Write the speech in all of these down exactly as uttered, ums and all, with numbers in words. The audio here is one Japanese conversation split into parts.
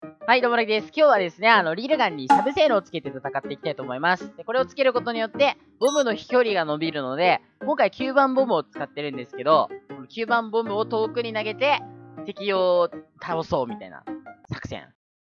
はい、どうもラキです。今日はですね、あの、リールガンにサブ性能をつけて戦っていきたいと思います。で、これをつけることによって、ボムの飛距離が伸びるので、今回きゅうばんボムを使ってるんですけど、このきゅうばんボムを遠くに投げて、敵を倒そうみたいな作戦。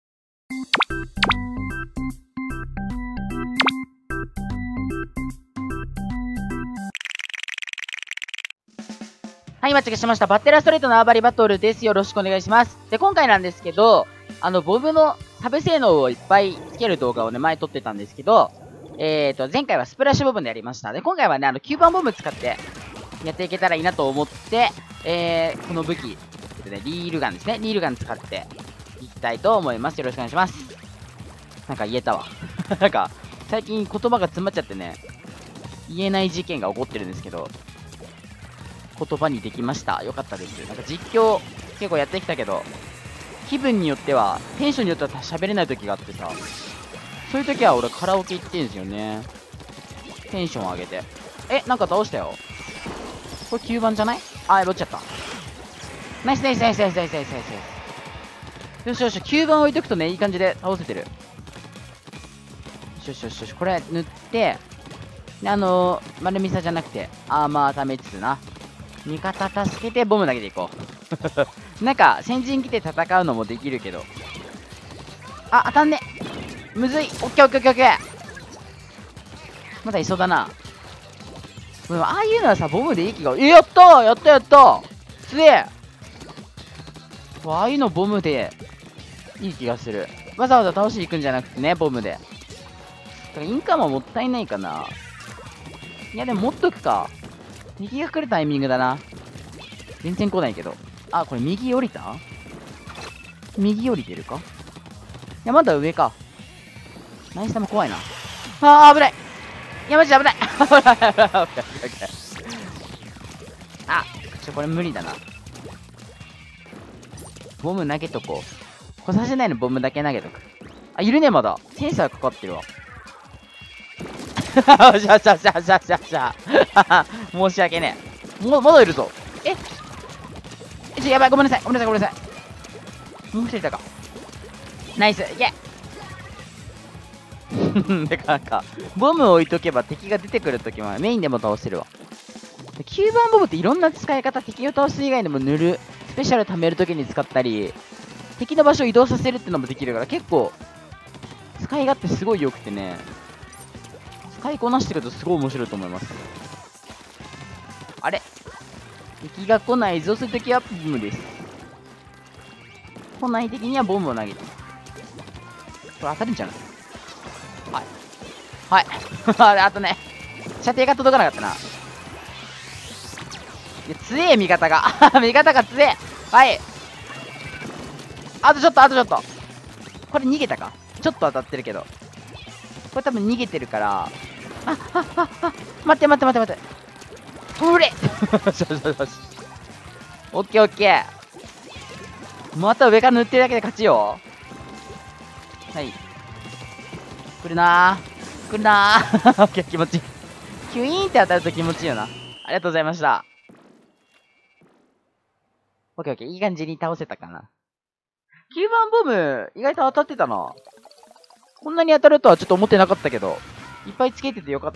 はい、今チェックしました。バッテラストレートのアーバリバトルです。よろしくお願いします。で、今回なんですけど、あの、ボムのサブ性能をいっぱいつける動画をね、前撮ってたんですけど、えーと、前回はスプラッシュボムでやりました。で、今回はね、あの、きゅうばんボム使ってやっていけたらいいなと思って、えー、この武器、ね、リールガンですね。リールガン使っていきたいと思います。よろしくお願いします。なんか言えたわ。なんか、最近言葉が詰まっちゃってね、言えない事件が起こってるんですけど、言葉にできました。よかったです。なんか実況結構やってきたけど、気分によっては、テンションによっては喋れない時があってさ、そういう時は俺カラオケ行ってんですよね。テンション上げて。え、なんか倒したよ。これきゅうばんじゃない？あ、落ちちゃった。ナイスナイスナイスナイスナイスナイスナイス。よしよし、きゅうばん置いとくとね、いい感じで倒せてる。よしよしよしよし、これ塗って、で、あのー、丸ミサじゃなくて、アーマー貯めつつな。味方助けてボム投げていこう。なんか、先陣来て戦うのもできるけど。あ、当たんね。むずい。オッケーオッケーオッケーオッケー。まだいそうだな。でも、ああいうのはさ、ボムでいい気が。え、やったーやったやったーつえああいうのボムでいい気がする。わざわざ倒しに行くんじゃなくてね、ボムで。だからインカももったいないかな。いや、でも持っとくか。右が来るタイミングだな。全然来ないけど。あ、これ右降りた？右降りてるか？いや、まだ上か。ナイス玉怖いな。あー、危ない。いや、マジで危ない。危ない、危ない、危ない、危ない。あ、ちょ、これ無理だな。ボム投げとこう。来させないのボムだけ投げとく。あ、いるね、まだ。センサーかかってるわ。よしよしよしよしよしよしよし。申し訳ねえ。も、まだいるぞ。ええ、ちょ、やばい、ごめんなさい、ごめんなさい、ごめんなさい。もう一人いたか。ナイス、いけ。だからなんか、ボムを置いとけば敵が出てくるときはメインでも倒せるわ。きゅうばんボムっていろんな使い方、敵を倒す以外でも塗る、スペシャル貯めるときに使ったり、敵の場所を移動させるってのもできるから、結構、使い勝手すごい良くてね、使いこなしてるとすごい面白いと思います。あれ敵が来ないぞ、そういうときはボムです。来ない敵にはボムを投げる。これ当たるんじゃない？はい。はい。あとね、射程が届かなかったな。いや、強え、味方が。味方が強え。はい。あとちょっと、あとちょっと。これ逃げたか？ちょっと当たってるけど。これ多分逃げてるから。あ、あ、あ、あ、待って待って待って待って。うれよしよしよし。オッケーオッケー。また上から塗ってるだけで勝ちよ。はい。来るなー。来るなー。オッケー、気持ちいい。キュイーンって当たると気持ちいいよな。ありがとうございました。オッケーオッケー、いい感じに倒せたかな。きゅうばんボム、意外と当たってたな。こんなに当たるとはちょっと思ってなかったけど、いっぱいつけててよかった。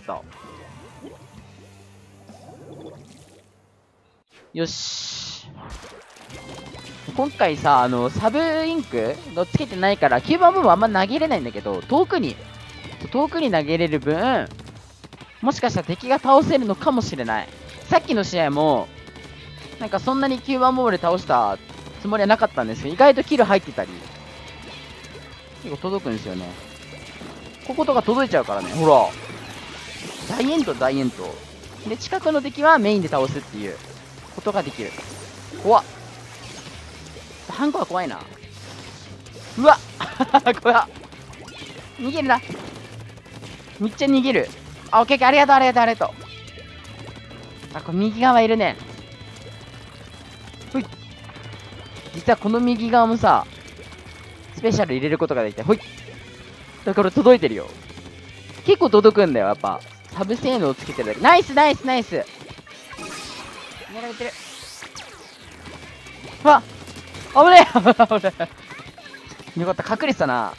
よし。今回さ、あの、サブインクのつけてないから、きゅうばんボムあんま投げれないんだけど、遠くに、遠くに投げれる分、もしかしたら敵が倒せるのかもしれない。さっきの試合も、なんかそんなにきゅうばんボムで倒したつもりはなかったんですけど、意外とキル入ってたり、結構届くんですよね。こことか届いちゃうからね、ほら。大エント、大エント。で、近くの敵はメインで倒すっていうことができる。怖っ。ハンコは怖いな。うわっ怖っ。逃げるな。めっちゃ逃げる。あ、オッケーオッケー、ありがとう、ありがとう、ありがとう。あ、これ右側いるね。ほい。実はこの右側もさ、スペシャル入れることができて、ほい。だから届いてるよ。結構届くんだよ、やっぱ。サブ性能をつけてるだけ。ナイスナイスナイス。やられてる。うわっ危ねえ危ねえ。 よかった、隠れてたな。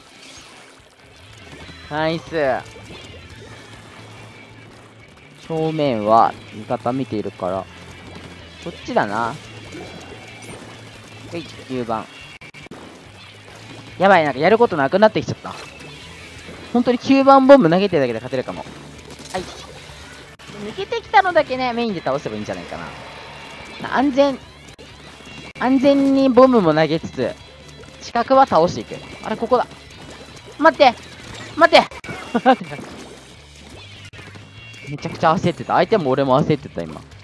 ナイス。正面は味方見ているから、こっちだな。はい、きゅうばん。やばい、なんかやることなくなってきちゃった。本当にきゅうばんボム投げてるだけで勝てるかも。はい。抜けてきたのだけね、メインで倒せばいいんじゃないかな。安全、安全にボムも投げつつ、近くは倒していく。あれ、ここだ。待って待ってめちゃくちゃ焦ってた。相手も俺も焦ってた、今。こ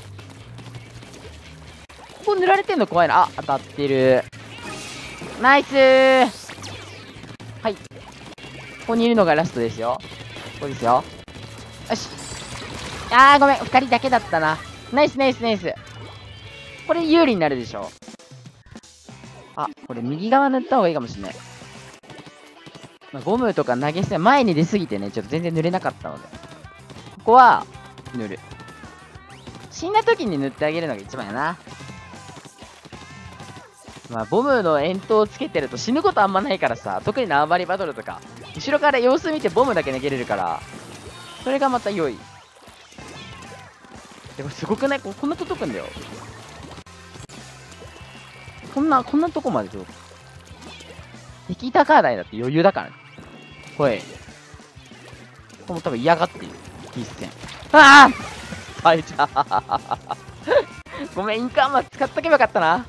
こ塗られてんの怖いな。あ、当たってる。ナイスー。はい。ここにいるのがラストですよ。ここですよ。よし。あー、ごめん。二人だけだったな。ナイスナイスナイス。これ有利になるでしょ。あ、これ右側塗った方がいいかもしれない。まあ、ゴムとか投げ捨て、前に出すぎてね、ちょっと全然塗れなかったので。ここは、塗る。死んだ時に塗ってあげるのが一番やな。まあ、ボムの円筒をつけてると死ぬことあんまないからさ、特に縄張りバトルとか、後ろから様子見てボムだけ投げれるから、それがまた良い。でもすごくない？こんな届くんだよ。こんな、こんなとこまで届く。敵高台だって余裕だからね。ほい。ここも多分嫌がっている。一戦。ああ最初ごめん、インカーマ使っとけばよかったな。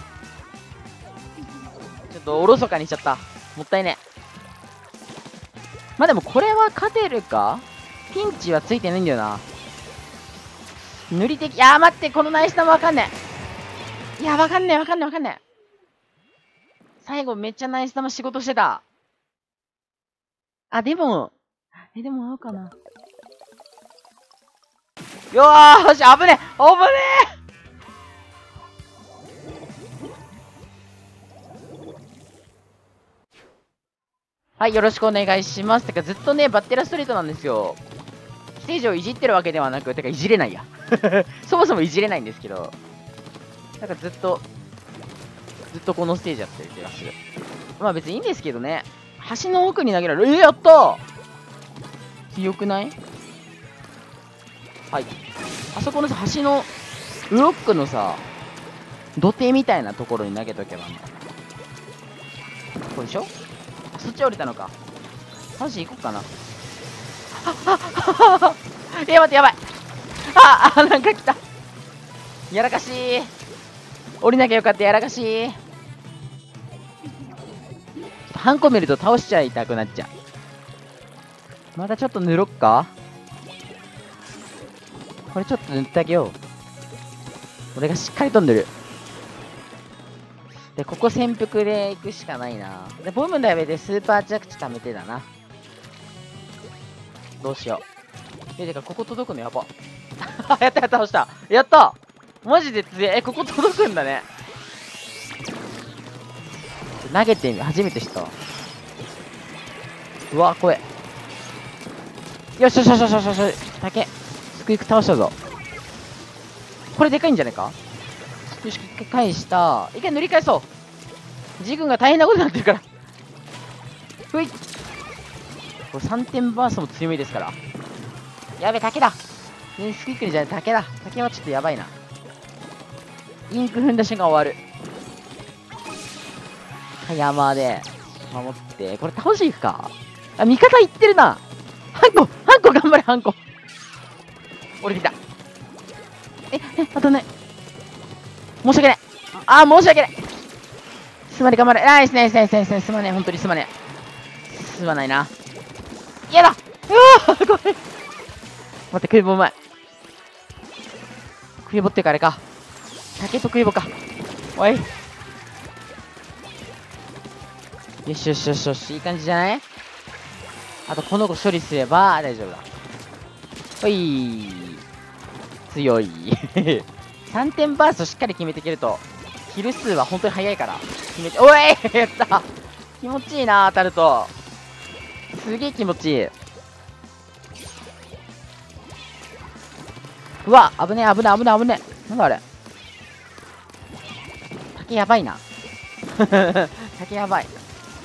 ちょっとおろそかにしちゃった。もったいね。まあでもこれは勝てるか？ピンチはついてないんだよな。塗り的、いやー待って、このナイス玉わかんねえ。いや、わかんねえ、わかんねえ、わかんねえ。最後めっちゃナイス玉仕事してた。あ、でも、え、でも合うかな。よーし、危ねえ、危ねえ。はい、よろしくお願いします。てか、ずっとね、バッテラストリートなんですよ。ステージをいじってるわけではなく、てか、いじれないや。そもそもいじれないんですけど、なんかずっと、ずっとこのステージやってる気がする。まあ別にいいんですけどね。橋の奥に投げられる。えー、やったー強くない？はい。あそこのさ、橋の、ブロックのさ、土手みたいなところに投げとけばね。これでしょ？あ、そっち降りたのか。マジ行こうかな。あっ、あっ、あっ、え、待って、やばい。あ、あ、なんか来た。やらかしー。降りなきゃよかった、やらかしー。ハンコ見ると倒しちゃいたくなっちゃう。またちょっと塗ろっか。これちょっと塗ってあげよう。俺がしっかりと塗る。で、ここ潜伏で行くしかないな。で、ボムの上でスーパー着地貯めてだな。どうしよう。え、てか、ここ届くのやば。やったやった、倒した。やったマジで強い。え、ここ届くんだね。投げてみ、初めて知ったわ。うわ、怖え。よしよしよしよしよしよし。竹。スクイック倒したぞ。これでかいんじゃないか？よし、一回返した。一回塗り返そう。ジ軍が大変なことになってるから。ふい。これさんてんバーストも強みですから。やべ、竹だ。ね、スクイックじゃない、竹だ。竹はちょっとやばいな。インク踏んだ瞬間終わる。山で守って、これ倒していくか。あ、味方いってるな。ハンコ、ハンコ頑張れ、ハンコ。降りてきた。え、え、当たんない。申し訳ない。あー、申し訳ない。すまね、頑張れ。ナイスナイスナイスナイスナイス。すまねえ、本当にすまねえ。すまないな。嫌だ。うわー、ごめん。待って、クイボうまい。クイボっていうかあれか。竹とクイボか。おい。よしよしよしよし、いい感じじゃない？あとこの子処理すれば大丈夫だ。ほい。強い。さんてんバーストしっかり決めていけると、キル数は本当に早いから。決めて、おいやった気持ちいいな、当たると。すげえ気持ちいい。うわ、危ねえ、危ねえ、危ねえ、危ねえ。なんだあれ。竹やばいな。竹やばい。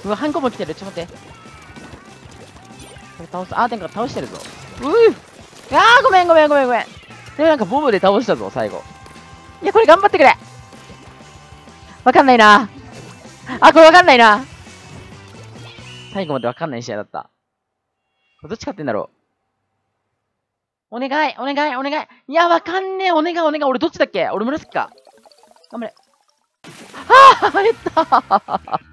うわ、ハンコも来てる。ちょっと待って。これ倒す。あー、てんか倒してるぞ。うぅあー、ごめんごめんごめんごめん。でもなんかボムで倒したぞ、最後。いや、これ頑張ってくれ。わかんないな。あ、これわかんないな。最後までわかんない試合だった。これどっち勝ってんだろう。お願い、お願い、お願い。いや、わかんねえ。お願い、お願い。俺どっちだっけ？俺紫か。頑張れ。はぁ、減った